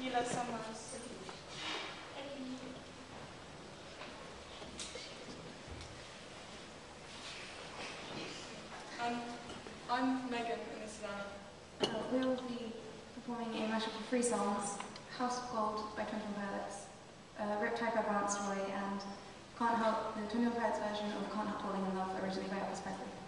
I'm Megan and this is Anna. We will be performing a mashup of 3 songs: House of Gold by 21 Pilots, Riptide by Vance Roy, and the 21 Pilots version of Can't Help Falling in Love, originally by Elvis Presley.